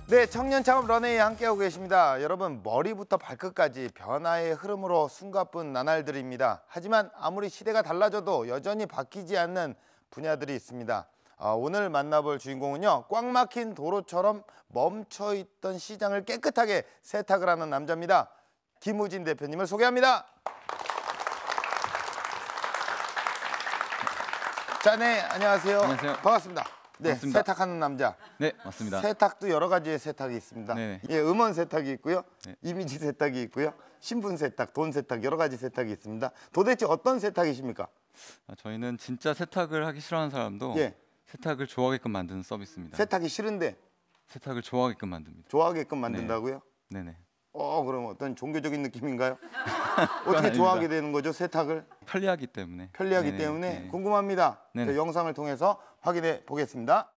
네, 청년 창업 런웨이 함께하고 계십니다. 여러분, 머리부터 발끝까지 변화의 흐름으로 숨가쁜 나날들입니다. 하지만 아무리 시대가 달라져도 여전히 바뀌지 않는 분야들이 있습니다. 오늘 만나볼 주인공은요, 꽉 막힌 도로처럼 멈춰있던 시장을 깨끗하게 세탁을 하는 남자입니다. 김우진 대표님을 소개합니다. 자, 네, 안녕하세요. 안녕하세요. 반갑습니다. 네, 반갑습니다. 세탁하는 남자. 네, 맞습니다. 세탁도 여러 가지의 세탁이 있습니다. 네네. 예, 음원 세탁이 있고요. 네. 이미지 세탁이 있고요. 신분 세탁, 돈 세탁 여러 가지 세탁이 있습니다. 도대체 어떤 세탁이십니까? 저희는 진짜 세탁을 하기 싫어하는 사람도 예. 세탁을 좋아하게끔 만드는 서비스입니다. 세탁이 싫은데 세탁을 좋아하게끔 만듭니다. 좋아하게끔 만든다고요? 네네. 그럼 어떤 종교적인 느낌인가요? 어떻게 아닙니다. 좋아하게 되는 거죠, 세탁을? 편리하기 때문에. 편리하기 네네. 때문에 네. 궁금합니다. 네네. 저 영상을 통해서 확인해 보겠습니다.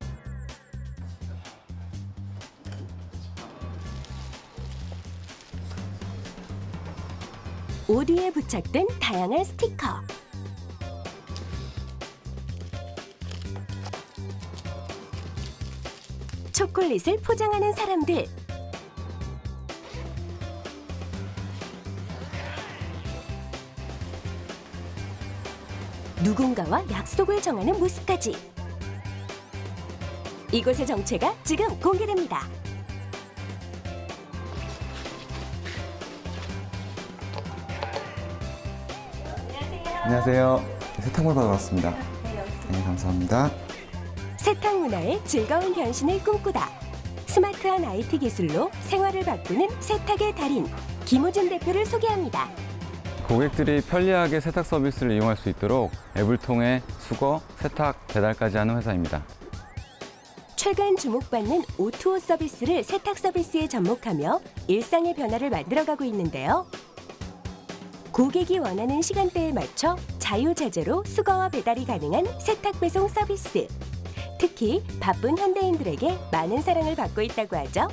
옷 위에 부착된 다양한 스티커. 초콜릿을 포장하는 사람들. 누군가와 약속을 정하는 모습까지. 이곳의 정체가 지금 공개됩니다. 안녕하세요. 세탁물 받으러 왔습니다. 네, 감사합니다. 세탁 문화의 즐거운 변신을 꿈꾸다. 스마트한 IT 기술로 생활을 바꾸는 세탁의 달인 김우진 대표를 소개합니다. 고객들이 편리하게 세탁 서비스를 이용할 수 있도록 앱을 통해 수거, 세탁, 배달까지 하는 회사입니다. 최근 주목받는 O2O 서비스를 세탁 서비스에 접목하며 일상의 변화를 만들어가고 있는데요. 고객이 원하는 시간대에 맞춰 자유자재로 수거와 배달이 가능한 세탁 배송 서비스. 특히 바쁜 현대인들에게 많은 사랑을 받고 있다고 하죠.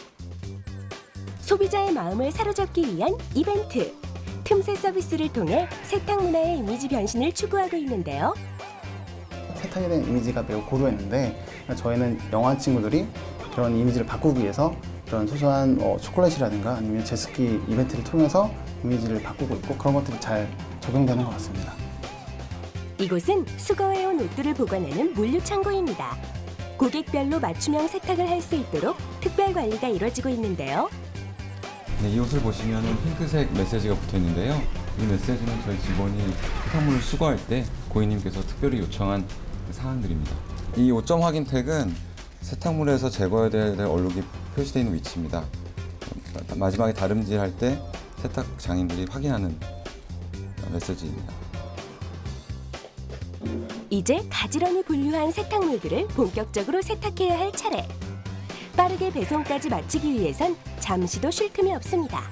소비자의 마음을 사로잡기 위한 이벤트. 틈새 서비스를 통해 세탁 문화의 이미지 변신을 추구하고 있는데요. 세탁에 대한 이미지가 매우 고도했는데 저희는 영화 친구들이 그런 이미지를 바꾸기 위해서 그런 소소한 초콜릿이라든가 아니면 제스키 이벤트를 통해서 이미지를 바꾸고 있고 그런 것들이 잘 적용되는 것 같습니다. 이곳은 수거해온 옷들을 보관하는 물류 창고입니다. 고객별로 맞춤형 세탁을 할 수 있도록 특별 관리가 이루어지고 있는데요. 네, 이 옷을 보시면 핑크색 메시지가 붙어 있는데요. 이 메시지는 저희 직원이 세탁물을 수거할 때 고객님께서 특별히 요청한 사항들입니다. 이 5점 확인 태그는 세탁물에서 제거해야 될 얼룩이 표시되어 있는 위치입니다. 마지막에 다림질할 때 세탁 장인들이 확인하는 메시지입니다. 이제 가지런히 분류한 세탁물들을 본격적으로 세탁해야 할 차례. 빠르게 배송까지 마치기 위해선 잠시도 쉴 틈이 없습니다.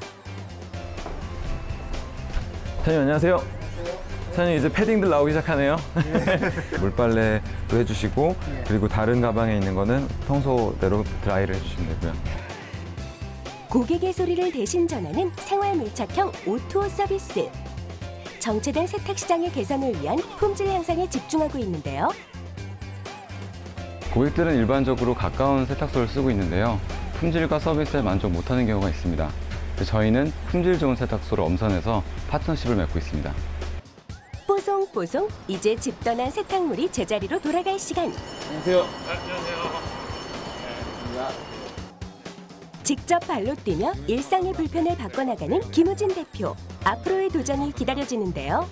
사장님 안녕하세요. 사장님 이제 패딩들 나오기 시작하네요. 물빨래도 해주시고 그리고 다른 가방에 있는 거는 평소대로 드라이를 해주시면 되고요. 고객의 소리를 대신 전하는 생활 밀착형 O2O 서비스. 정체된 세탁 시장의 개선을 위한 품질 향상에 집중하고 있는데요. 고객들은 일반적으로 가까운 세탁소를 쓰고 있는데요. 품질과 서비스에 만족 못하는 경우가 있습니다. 저희는 품질 좋은 세탁소를 엄선해서 파트너십을 맺고 있습니다. 뽀송뽀송 이제 집 떠난 세탁물이 제자리로 돌아갈 시간. 안녕하세요. 직접 발로 뛰며 일상의 불편을 바꿔나가는 김우진 대표. 앞으로의 도전이 기다려지는데요.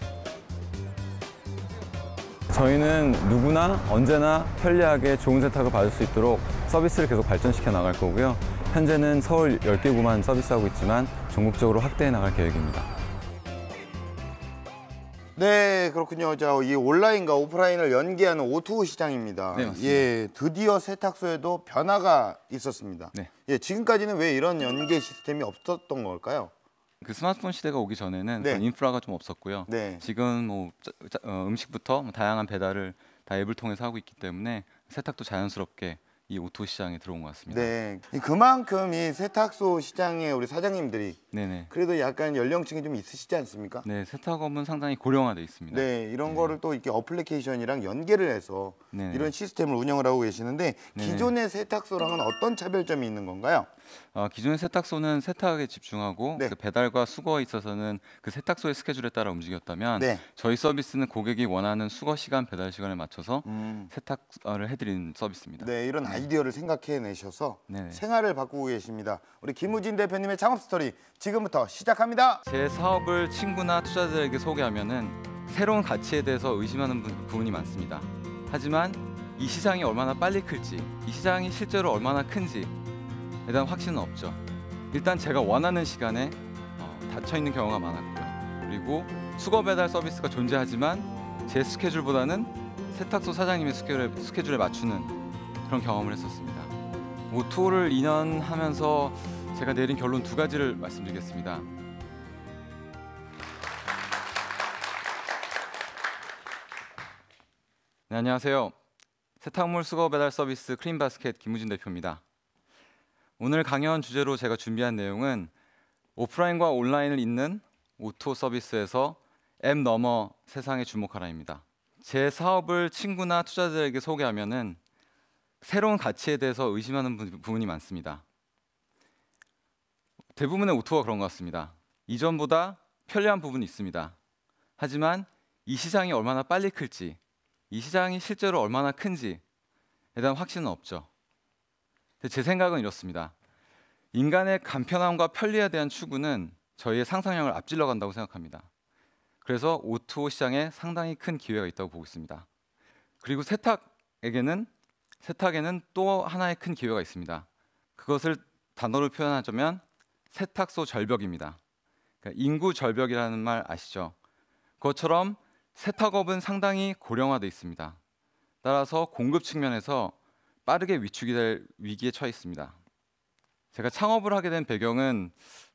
저희는 누구나 언제나 편리하게 좋은 세탁을 받을 수 있도록 서비스를 계속 발전시켜 나갈 거고요. 현재는 서울 10개구만 서비스하고 있지만 전국적으로 확대해 나갈 계획입니다. 네, 그렇군요. 자, 이 온라인과 오프라인을 연계하는 O2O 시장입니다. 네, 맞습니다. 예, 드디어 세탁소에도 변화가 있었습니다. 네. 예, 지금까지는 왜 이런 연계 시스템이 없었던 걸까요? 그 스마트폰 시대가 오기 전에는 네. 그런 인프라가 좀 없었고요. 네. 지금 뭐 음식부터 다양한 배달을 다 앱을 통해서 하고 있기 때문에 세탁도 자연스럽게 이 오토 시장에 들어온 것 같습니다. 네, 그만큼 이 세탁소 시장에 우리 사장님들이 네네. 그래도 약간 연령층이 좀 있으시지 않습니까? 네, 세탁업은 상당히 고령화돼 있습니다. 네, 이런 거를 또 이렇게 어플리케이션이랑 연계를 해서 네네. 이런 시스템을 운영을 하고 계시는데 네네. 기존의 세탁소랑은 어떤 차별점이 있는 건가요? 기존의 세탁소는 세탁에 집중하고 네. 그 배달과 수거에 있어서는 그 세탁소의 스케줄에 따라 움직였다면 네. 저희 서비스는 고객이 원하는 수거 시간, 배달 시간에 맞춰서 음. 세탁을 해드리는 서비스입니다. 네, 이런 아이디어를 생각해내셔서 네네. 생활을 바꾸고 계십니다. 우리 김우진 대표님의 창업 스토리 지금부터 시작합니다. 제 사업을 친구나 투자자들에게 소개하면은 새로운 가치에 대해서 의심하는 부분이 많습니다. 하지만 이 시장이 얼마나 빨리 클지, 이 시장이 실제로 얼마나 큰지에 대한 확신은 없죠. 일단 제가 원하는 시간에 닫혀 있는 경우가 많았고요. 그리고 수거 배달 서비스가 존재하지만 제 스케줄보다는 세탁소 사장님의 스케줄에 맞추는 그런 경험을 했었습니다. 오토를 2년 하면서 제가 내린 결론 2가지를 말씀드리겠습니다. 네, 안녕하세요. 세탁물 수거 배달 서비스 크림바스켓 김우진 대표입니다. 오늘 강연 주제로 제가 준비한 내용은 오프라인과 온라인을 잇는 오토 서비스에서 앱 너머 세상에 주목하라입니다. 제 사업을 친구나 투자자들에게 소개하면은 새로운 가치에 대해서 의심하는 부분이 많습니다. 대부분의 오토가 그런 것 같습니다. 이전보다 편리한 부분이 있습니다. 하지만 이 시장이 얼마나 빨리 클지, 이 시장이 실제로 얼마나 큰지에 대한 확신은 없죠. 제 생각은 이렇습니다. 인간의 간편함과 편리에 대한 추구는 저희의 상상력을 앞질러 간다고 생각합니다. 그래서 오토 시장에 상당히 큰 기회가 있다고 보고 있습니다. 그리고 세탁에는 또 하나의 큰 기회가 있습니다. 그것을 단어로 표현하자면 세탁소 절벽입니다. 그러니까 인구 절벽이라는 말 아시죠? 그것처럼 세탁업은 상당히 고령화되어 있습니다. 따라서 공급 측면에서 빠르게 위축이 될 위기에 처해 있습니다. 제가 창업을 하게 된 배경은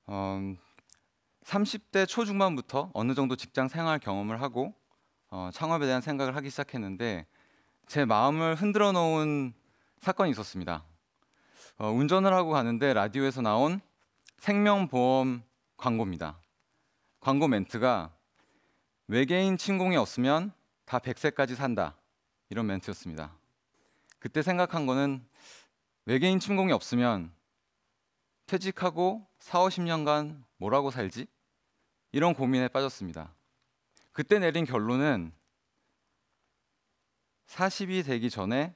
30대 초중반부터 어느 정도 직장 생활 경험을 하고 창업에 대한 생각을 하기 시작했는데 제 마음을 흔들어 놓은 사건이 있었습니다. 운전을 하고 가는데 라디오에서 나온 생명보험 광고입니다. 광고 멘트가 외계인 침공이 없으면 다 100세까지 산다, 이런 멘트였습니다. 그때 생각한 거는 외계인 침공이 없으면 퇴직하고 40-50년간 뭐라고 살지? 이런 고민에 빠졌습니다. 그때 내린 결론은 40이 되기 전에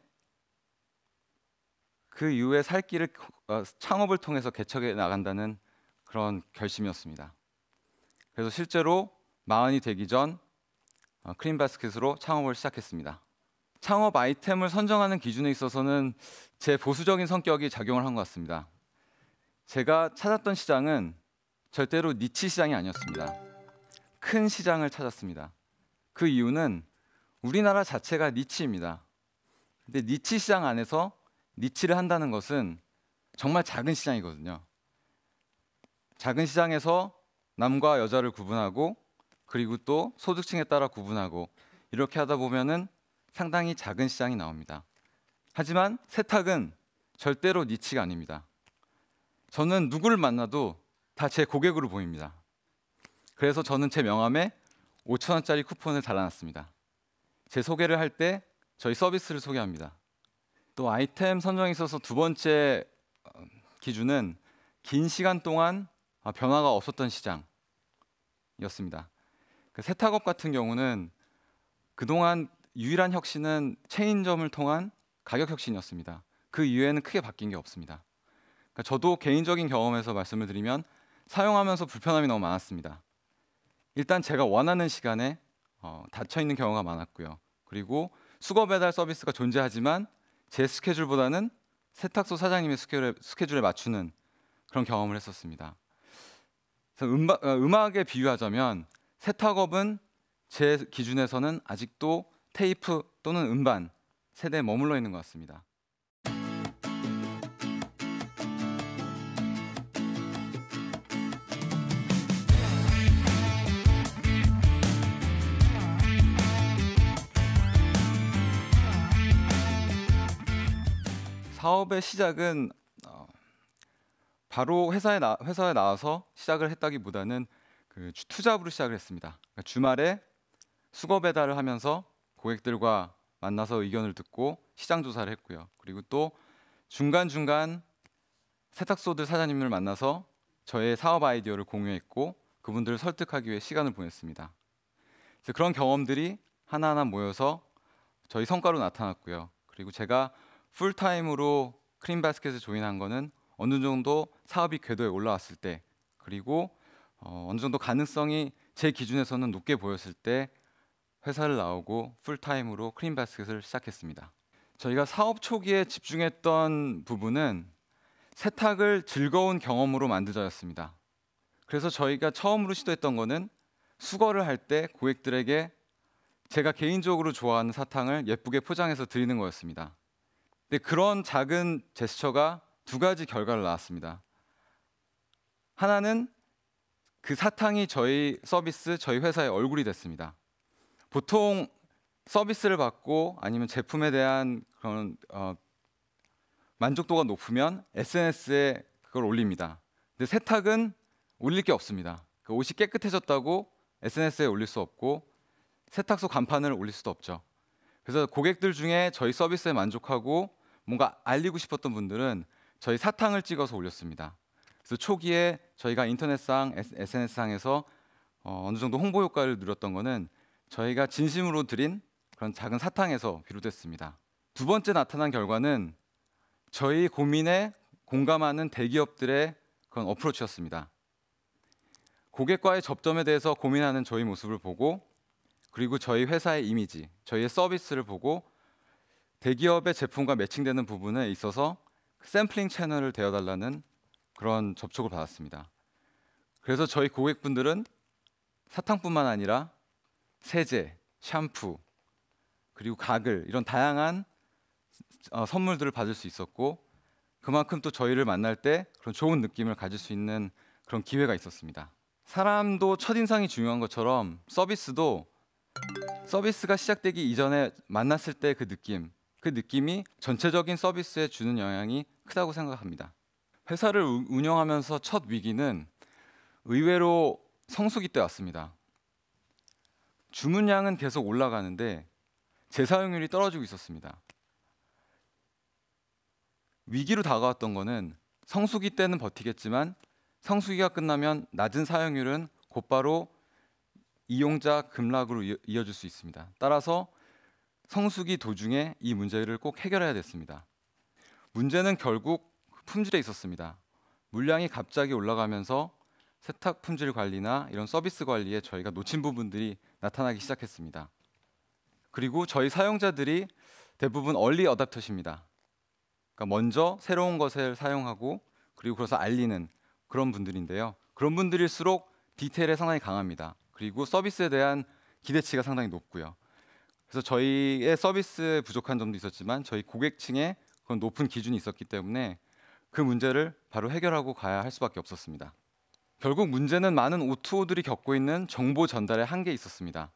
그 이후에 살 길을 창업을 통해서 개척해 나간다는 그런 결심이었습니다. 그래서 실제로 40이 되기 전 크림바스켓으로 창업을 시작했습니다. 창업 아이템을 선정하는 기준에 있어서는 제 보수적인 성격이 작용을 한 것 같습니다. 제가 찾았던 시장은 절대로 니치 시장이 아니었습니다. 큰 시장을 찾았습니다. 그 이유는 우리나라 자체가 니치입니다. 근데 니치 시장 안에서 니치를 한다는 것은 정말 작은 시장이거든요. 작은 시장에서 남과 여자를 구분하고 그리고 또 소득층에 따라 구분하고 이렇게 하다 보면은 상당히 작은 시장이 나옵니다. 하지만 세탁은 절대로 니치가 아닙니다. 저는 누구를 만나도 다 제 고객으로 보입니다. 그래서 저는 제 명함에 5,000원짜리 쿠폰을 달아놨습니다. 제 소개를 할 때 저희 서비스를 소개합니다. 또 아이템 선정에 있어서 2번째 기준은 긴 시간 동안 변화가 없었던 시장이었습니다. 그 세탁업 같은 경우는 그동안 유일한 혁신은 체인점을 통한 가격 혁신이었습니다. 그 이외에는 크게 바뀐 게 없습니다. 그러니까 저도 개인적인 경험에서 말씀을 드리면 사용하면서 불편함이 너무 많았습니다. 일단 제가 원하는 시간에 닫혀 있는 경우가 많았고요. 그리고 수거 배달 서비스가 존재하지만 제 스케줄보다는 세탁소 사장님의 스케줄에 맞추는 그런 경험을 했었습니다. 그래서 음악에 비유하자면 세탁업은 제 기준에서는 아직도 테이프 또는 음반 세대에 머물러 있는 것 같습니다. 사업의 시작은 바로 회사에 나와서 시작을 했다기보다는 그 투잡으로 시작을 했습니다. 그러니까 주말에 수거 배달을 하면서 고객들과 만나서 의견을 듣고 시장 조사를 했고요. 그리고 또 중간중간 세탁소들 사장님을 만나서 저의 사업 아이디어를 공유했고 그분들을 설득하기 위해 시간을 보냈습니다. 그래서 그런 경험들이 하나하나 모여서 저희 성과로 나타났고요. 그리고 제가 풀타임으로 크림바스켓에 조인한 거는 어느 정도 사업이 궤도에 올라왔을 때, 그리고 어느 정도 가능성이 제 기준에서는 높게 보였을 때 회사를 나오고 풀타임으로 크림바스켓을 시작했습니다. 저희가 사업 초기에 집중했던 부분은 세탁을 즐거운 경험으로 만들자였습니다. 그래서 저희가 처음으로 시도했던 거는 수거를 할 때 고객들에게 제가 개인적으로 좋아하는 사탕을 예쁘게 포장해서 드리는 거였습니다. 근데 그런 작은 제스처가 두 가지 결과를 낳았습니다. 하나는 그 사탕이 저희 서비스, 저희 회사의 얼굴이 됐습니다. 보통 서비스를 받고 아니면 제품에 대한 그런 만족도가 높으면 SNS에 그걸 올립니다. 근데 세탁은 올릴 게 없습니다. 그 옷이 깨끗해졌다고 SNS에 올릴 수 없고 세탁소 간판을 올릴 수도 없죠. 그래서 고객들 중에 저희 서비스에 만족하고 뭔가 알리고 싶었던 분들은 저희 사탕을 찍어서 올렸습니다. 그래서 초기에 저희가 인터넷상, SNS상에서 어느 정도 홍보 효과를 누렸던 거는 저희가 진심으로 드린 그런 작은 사탕에서 비롯됐습니다. 두 번째 나타난 결과는 저희 고민에 공감하는 대기업들의 그런 어프로치였습니다. 고객과의 접점에 대해서 고민하는 저희 모습을 보고, 그리고 저희 회사의 이미지, 저희의 서비스를 보고 대기업의 제품과 매칭되는 부분에 있어서 샘플링 채널을 되어달라는 그런 접촉을 받았습니다. 그래서 저희 고객분들은 사탕뿐만 아니라 세제, 샴푸, 그리고 가글 이런 다양한 선물들을 받을 수 있었고, 그만큼 또 저희를 만날 때 그런 좋은 느낌을 가질 수 있는 그런 기회가 있었습니다. 사람도 첫인상이 중요한 것처럼 서비스가 시작되기 이전에 만났을 때 그 느낌이 전체적인 서비스에 주는 영향이 크다고 생각합니다. 회사를 운영하면서 첫 위기는 의외로 성수기 때 왔습니다. 주문량은 계속 올라가는데 재사용률이 떨어지고 있었습니다. 위기로 다가왔던 거는 성수기 때는 버티겠지만 성수기가 끝나면 낮은 사용률은 곧바로 이용자 급락으로 이어질 수 있습니다. 따라서 성수기 도중에 이 문제를 꼭 해결해야 됐습니다. 문제는 결국 품질에 있었습니다. 물량이 갑자기 올라가면서 세탁 품질 관리나 이런 서비스 관리에 저희가 놓친 부분들이 나타나기 시작했습니다. 그리고 저희 사용자들이 대부분 얼리 어댑터십니다. 그러니까 먼저 새로운 것을 사용하고 그리고 그래서 알리는 그런 분들인데요. 그런 분들일수록 디테일에 상당히 강합니다. 그리고 서비스에 대한 기대치가 상당히 높고요. 그래서 저희의 서비스 부족한 점도 있었지만 저희 고객층에 그런 높은 기준이 있었기 때문에 그 문제를 바로 해결하고 가야 할 수밖에 없었습니다. 결국 문제는 많은 O2O들이 겪고 있는 정보 전달에 한계에 있었습니다.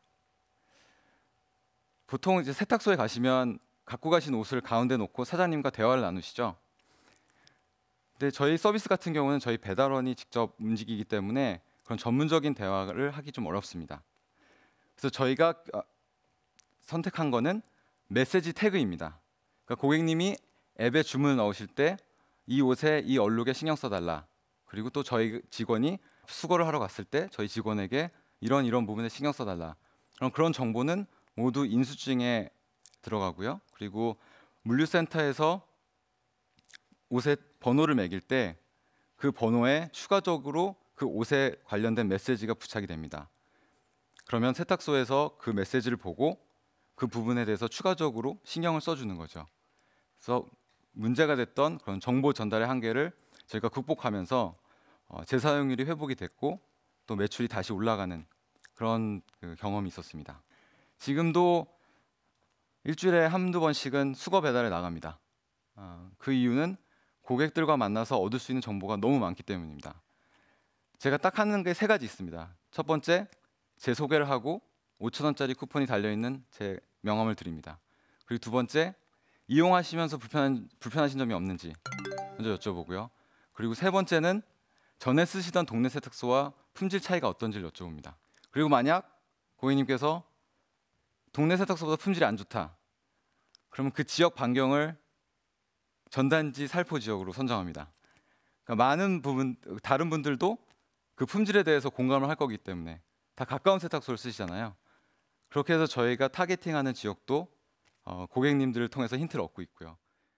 보통 이제 세탁소에 가시면 갖고 가신 옷을 가운데 놓고 사장님과 대화를 나누시죠. 근데 저희 서비스 같은 경우는 저희 배달원이 직접 움직이기 때문에 그런 전문적인 대화를 하기 좀 어렵습니다. 그래서 저희가 선택한 거는 메시지 태그입니다. 그러니까 고객님이 앱에 주문을 넣으실 때 이 옷에 이 얼룩에 신경 써달라. 그리고 또 저희 직원이 수거를 하러 갔을 때 저희 직원에게 이런 부분에 신경 써달라. 그런 정보는 모두 인수증에 들어가고요. 그리고 물류센터에서 옷에 번호를 매길 때 그 번호에 추가적으로 그 옷에 관련된 메시지가 부착이 됩니다. 그러면 세탁소에서 그 메시지를 보고 그 부분에 대해서 추가적으로 신경을 써주는 거죠. 그래서 문제가 됐던 그런 정보 전달의 한계를 저희가 극복하면서 재사용률이 회복이 됐고 또 매출이 다시 올라가는 그런 경험이 있었습니다. 지금도 일주일에 한두 번씩은 수거 배달에 나갑니다. 그 이유는 고객들과 만나서 얻을 수 있는 정보가 너무 많기 때문입니다. 제가 딱 하는 게 세 가지 있습니다. 첫 번째, 제 소개를 하고 5,000원짜리 쿠폰이 달려있는 제 명함을 드립니다. 그리고 두 번째, 이용하시면서 불편하신 점이 없는지 먼저 여쭤보고요. 그리고 세 번째는 전에 쓰시던 동네 세탁소와 품질 차이가 어떤지를 여쭤봅니다. 그리고 만약 고객님께서 동네 세탁소보다 품질이 안 좋다, 그러면 그 지역 반경을 전단지 살포 지역으로 선정합니다. 그러니까 많은 부분 다른 분들도 그 품질에 대해서 공감을 할 거기 때문에 다 가까운 세탁소를 쓰시잖아요. 그렇게 해서 저희가 타겟팅하는 지역도 고객님들을 통해서 힌트를 얻고 있고요.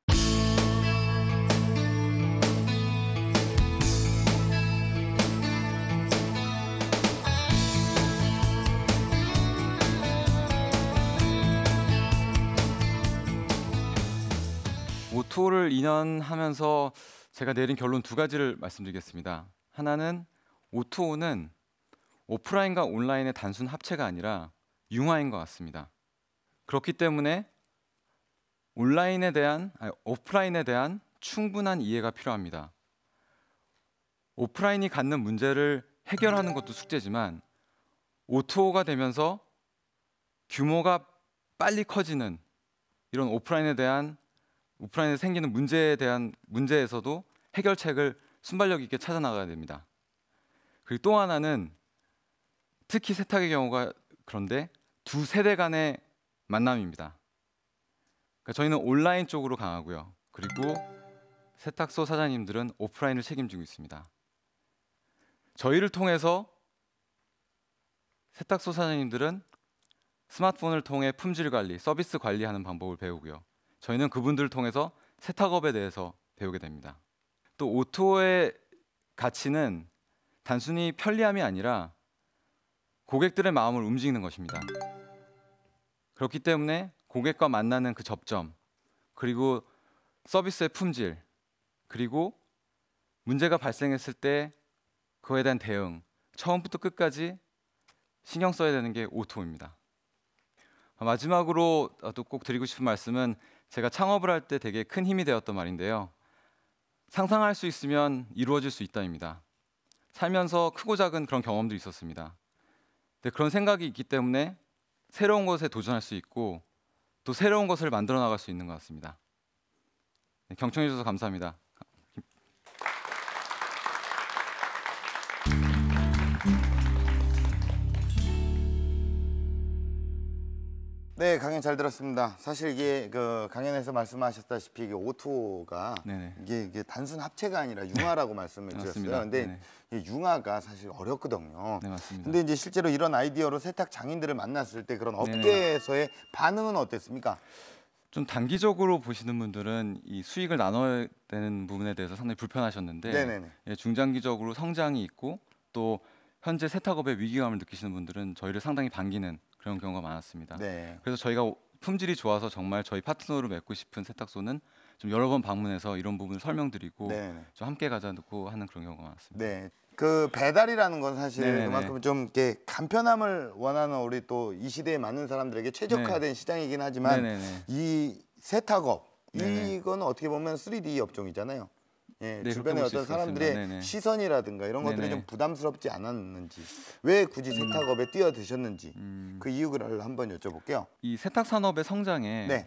오토를 2년 하면서 제가 내린 결론 두 가지를 말씀드리겠습니다. 하나는 오토는 오프라인과 온라인의 단순 합체가 아니라 융화인 것 같습니다. 그렇기 때문에 오프라인에 대한 충분한 이해가 필요합니다. 오프라인이 갖는 문제를 해결하는 것도 숙제지만 오토가 되면서 규모가 빨리 커지는 이런 오프라인에 생기는 문제에서도 해결책을 순발력 있게 찾아 나가야 됩니다. 그리고 또 하나는 특히 세탁의 경우가 그런데 두 세대 간의 만남입니다. 그러니까 저희는 온라인 쪽으로 강하고요. 그리고 세탁소 사장님들은 오프라인을 책임지고 있습니다. 저희를 통해서 세탁소 사장님들은 스마트폰을 통해 품질 관리, 서비스 관리하는 방법을 배우고요. 저희는 그분들을 통해서 세탁업에 대해서 배우게 됩니다. 또 오토의 가치는 단순히 편리함이 아니라 고객들의 마음을 움직이는 것입니다. 그렇기 때문에 고객과 만나는 그 접점, 그리고 서비스의 품질, 그리고 문제가 발생했을 때 그거에 대한 대응, 처음부터 끝까지 신경 써야 되는 게 오토입니다. 마지막으로 또 꼭 드리고 싶은 말씀은 제가 창업을 할 때 되게 큰 힘이 되었던 말인데요. 상상할 수 있으면 이루어질 수 있다입니다. 살면서 크고 작은 그런 경험도 있었습니다. 근데 그런 생각이 있기 때문에 새로운 것에 도전할 수 있고 또 새로운 것을 만들어 나갈 수 있는 것 같습니다. 네, 경청해 주셔서 감사합니다. 네, 강연 잘 들었습니다. 사실 이게 그 강연에서 말씀하셨다시피 이게 오토가 네네. 이게 단순 합체가 아니라 융화라고 말씀을 드렸어요. 맞습니다. 근데 네네. 이 융화가 사실 어렵거든요. 네, 맞습니다. 근데 이제 실제로 이런 아이디어로 세탁 장인들을 만났을 때 그런 네네. 업계에서의 반응은 어땠습니까? 좀 단기적으로 보시는 분들은 이 수익을 나눠야 되는 부분에 대해서 상당히 불편하셨는데 네네네. 예, 중장기적으로 성장이 있고 또 현재 세탁업의 위기감을 느끼시는 분들은 저희를 상당히 반기는 그런 경우가 많았습니다. 네. 그래서 저희가 품질이 좋아서 정말 저희 파트너로 맺고 싶은 세탁소는 좀 여러 번 방문해서 이런 부분을 설명드리고 네네. 좀 함께 가자고 하는 그런 경우가 많습니다. 네. 그 배달이라는 건 사실 네네네. 그만큼 좀 이렇게 간편함을 원하는 우리 또 이 시대에 많은 사람들에게 최적화된 시장이긴 하지만 네네네. 이 세탁업 네네. 이거는 어떻게 보면 3D 업종이잖아요. 예, 네, 주변에 그렇게 볼수 어떤 있을 것 사람들의 같습니다. 네네. 시선이라든가 이런 것들이 네네. 좀 부담스럽지 않았는지, 왜 굳이 세탁업에 뛰어드셨는지 그 이유를 한번 여쭤볼게요. 이 세탁 산업의 성장에 네.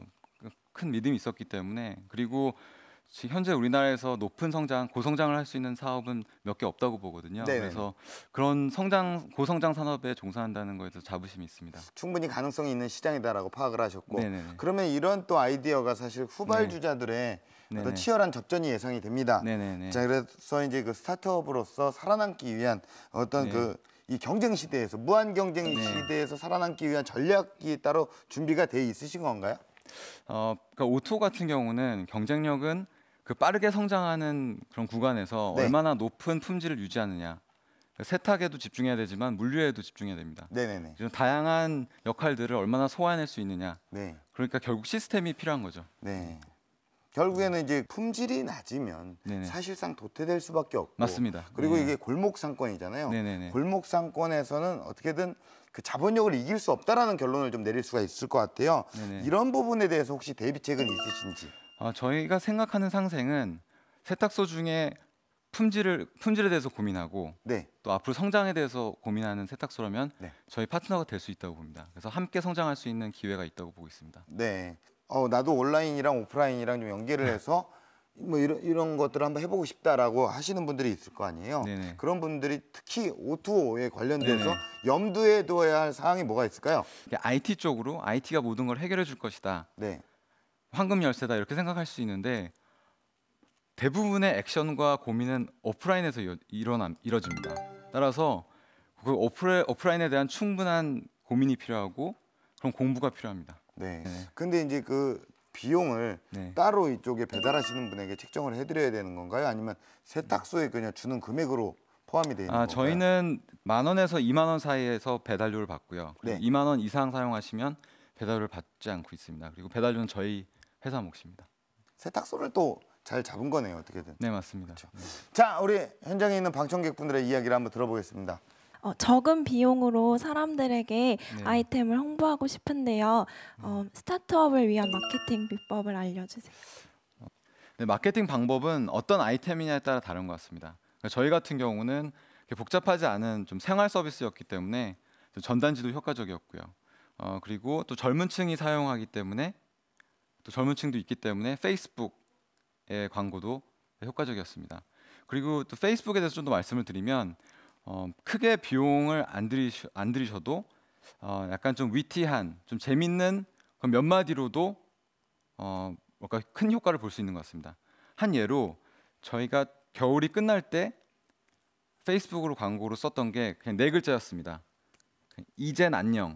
큰 믿음이 있었기 때문에, 그리고 현재 우리나라에서 높은 성장, 고성장을 할 수 있는 사업은 몇 개 없다고 보거든요. 네네. 그래서 그런 고성장 산업에 종사한다는 거에 대해서 자부심이 있습니다. 충분히 가능성이 있는 시장이다라고 파악을 하셨고, 네네네. 그러면 이런 또 아이디어가 사실 후발주자들의 어떤 네네. 치열한 접전이 예상이 됩니다. 네네네. 자, 그래서 이제 그 스타트업으로서 살아남기 위한 어떤 네. 이 경쟁 시대에서 무한 경쟁 네. 시대에서 살아남기 위한 전략이 따로 준비가 돼 있으신 건가요? 그러니까 오토 같은 경우는 경쟁력은 그 빠르게 성장하는 그런 구간에서 네. 얼마나 높은 품질을 유지하느냐. 그러니까 세탁에도 집중해야 되지만 물류에도 집중해야 됩니다. 네네네. 이런 다양한 역할들을 얼마나 소화해낼 수 있느냐. 네. 그러니까 결국 시스템이 필요한 거죠. 네. 결국에는 이제 품질이 낮으면 네네. 사실상 도태될 수밖에 없고, 맞습니다. 그리고 네. 이게 골목 상권이잖아요. 네네네. 골목 상권에서는 어떻게든 그 자본력을 이길 수 없다라는 결론을 좀 내릴 수가 있을 것 같아요. 네네. 이런 부분에 대해서 혹시 대비책은 있으신지? 저희가 생각하는 상생은 세탁소 중에 품질에 대해서 고민하고 네. 또 앞으로 성장에 대해서 고민하는 세탁소라면 네. 저희 파트너가 될 수 있다고 봅니다. 그래서 함께 성장할 수 있는 기회가 있다고 보고 있습니다. 네. 나도 온라인이랑 오프라인이랑 좀 연계를 해서 뭐 이런 것들을 한번 해보고 싶다라고 하시는 분들이 있을 거 아니에요. 네네. 그런 분들이 특히 O2O에 관련돼서 네네. 염두에 두어야 할 사항이 뭐가 있을까요? IT 쪽으로 IT가 모든 걸 해결해 줄 것이다. 네. 황금 열쇠다 이렇게 생각할 수 있는데 대부분의 액션과 고민은 오프라인에서 이뤄집니다. 따라서 그 오프라인에 대한 충분한 고민이 필요하고 그런 공부가 필요합니다. 네. 네. 근데 이제 그 비용을 네. 따로 이쪽에 배달하시는 분에게 책정을 해드려야 되는 건가요? 아니면 세탁소에 그냥 주는 금액으로 포함이 되어 있는 건가요? 저희는 10,000원에서 20,000원 사이에서 배달료를 받고요. 네. 20,000원 이상 사용하시면 배달료를 받지 않고 있습니다. 그리고 배달료는 저희 회사 몫입니다. 세탁소를 또 잘 잡은 거네요, 어떻게든. 네, 맞습니다. 자, 우리 현장에 있는 방청객분들의 이야기를 한번 들어보겠습니다. 적은 비용으로 사람들에게 네. 아이템을 홍보하고 싶은데요. 스타트업을 위한 마케팅 비법을 알려주세요. 네, 마케팅 방법은 어떤 아이템이냐에 따라 다른 것 같습니다. 그러니까 저희 같은 경우는 그렇게 복잡하지 않은 좀 생활 서비스였기 때문에 전단지도 효과적이었고요. 그리고 또 젊은 층이 사용하기 때문에 또 젊은 층도 있기 때문에 페이스북의 광고도 효과적이었습니다. 그리고 또 페이스북에 대해서 좀 더 말씀을 드리면 크게 비용을 안 들이셔도 약간 좀 위티한, 좀 재밌는 그런 몇 마디로도 뭔가 큰 효과를 볼 수 있는 것 같습니다. 한 예로 저희가 겨울이 끝날 때 페이스북으로 광고로 썼던 게 그냥 4글자였습니다. 이젠 안녕으로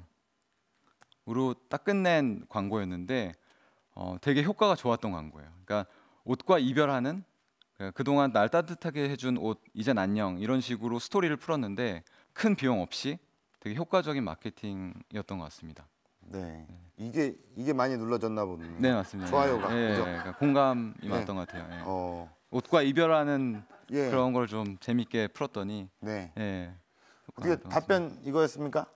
딱 끝낸 광고였는데 되게 효과가 좋았던 광고예요. 그러니까 옷과 이별하는, 그동안 날 따뜻하게 해준 옷 이젠 안녕 이런 식으로 스토리를 풀었는데 큰 비용 없이 되게 효과적인 마케팅이었던 것 같습니다. 네. 이게 많이 눌러졌나 보네요. 네, 맞습니다. 좋아요가. 예, 그죠? 그러니까 공감이 많았던 것 같아요. 예. 옷과 이별하는 예. 그런 걸 좀 재밌게 풀었더니 네. 예. 어떻게 효과가 답변 이거였습니까?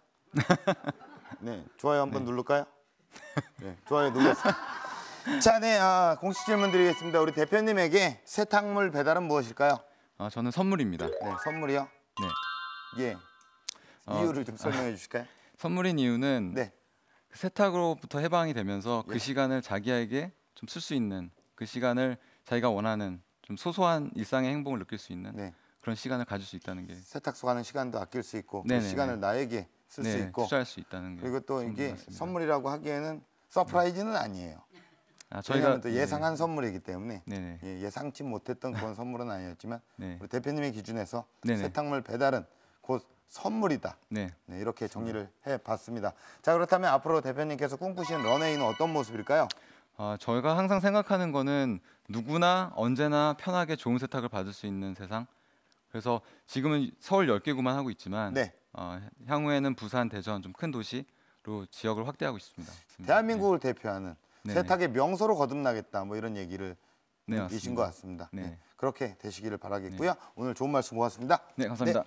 네. 좋아요 한번 누를까요? 네. 좋아요 눌렀습니다. 자, 네. 공식 질문 드리겠습니다. 우리 대표님에게 세탁물 배달은 무엇일까요? 저는 선물입니다. 네. 선물이요? 네. 예. 이유를 좀 설명해 주실까요? 선물인 이유는 네. 세탁으로부터 해방이 되면서 예. 그 시간을 자기에게 좀 쓸 수 있는, 그 시간을 자기가 원하는 좀 소소한 일상의 행복을 느낄 수 있는 네. 그런 시간을 가질 수 있다는 게 세탁소 가는 시간도 아낄 수 있고 그 네네네. 시간을 나에게 쓸 수 있고 투자할 수 있다는 게 그리고 또 선물 이게 같습니다. 선물이라고 하기에는 서프라이즈는 아니에요. 저희가 왜냐하면 또 예상한 선물이기 때문에 네네. 예상치 못했던 그런 선물은 아니었지만 네. 우리 대표님의 기준에서 네네. 세탁물 배달은 곧 선물이다. 네. 네, 이렇게 정리를 해봤습니다. 자, 그렇다면 앞으로 대표님께서 꿈꾸시는 런웨이는 어떤 모습일까요? 저희가 항상 생각하는 거는 누구나 언제나 편하게 좋은 세탁을 받을 수 있는 세상. 그래서 지금은 서울 10개구만 하고 있지만 네. 향후에는 부산, 대전 좀 큰 도시로 지역을 확대하고 있습니다. 대한민국을 대표하는 네네. 세탁의 명소로 거듭나겠다 뭐 이런 얘기를 네, 이신 맞습니다. 것 같습니다. 네. 네, 그렇게 되시기를 바라겠고요. 오늘 좋은 말씀 고맙습니다. 네, 감사합니다.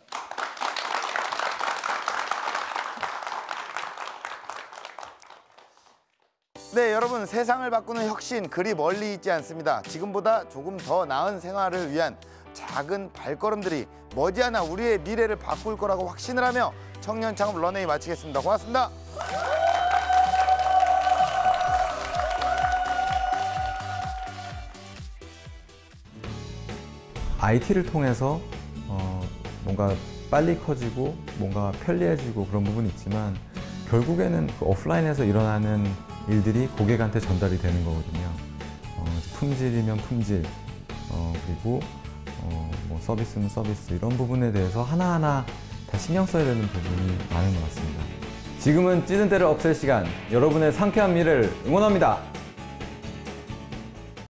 네, 여러분 세상을 바꾸는 혁신 그리 멀리 있지 않습니다. 지금보다 조금 더 나은 생활을 위한 작은 발걸음들이 머지않아 우리의 미래를 바꿀 거라고 확신을 하며 청년 창업 런웨이 마치겠습니다. 고맙습니다. IT를 통해서 뭔가 빨리 커지고 뭔가 편리해지고 그런 부분이 있지만 결국에는 그 오프라인에서 일어나는 일들이 고객한테 전달이 되는 거거든요. 품질이면 품질, 그리고 뭐 서비스는 서비스 이런 부분에 대해서 하나하나 다 신경 써야 되는 부분이 많은 것 같습니다. 지금은 찌든 때를 없앨 시간, 여러분의 상쾌한 미래를 응원합니다.